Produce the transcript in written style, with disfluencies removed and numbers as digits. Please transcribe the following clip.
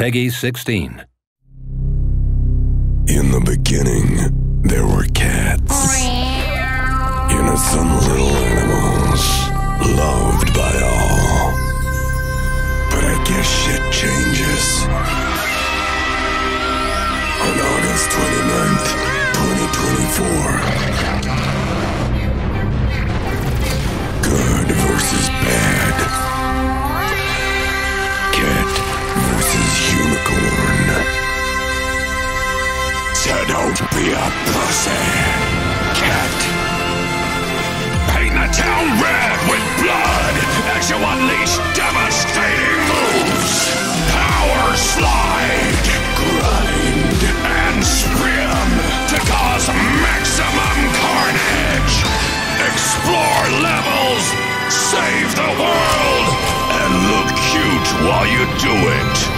Peggy 16. In the beginning, there were cats. Innocent little animals, loved by all. But I guess shit changes. On August 29th, 2024. Good versus bad. Cat versus unicorn. So don't be a pussy, cat. Paint the town red with blood as you unleash devastating moves. Power slide, grind, and scream to cause maximum carnage. Explore levels, save the world, and look cute while you do it.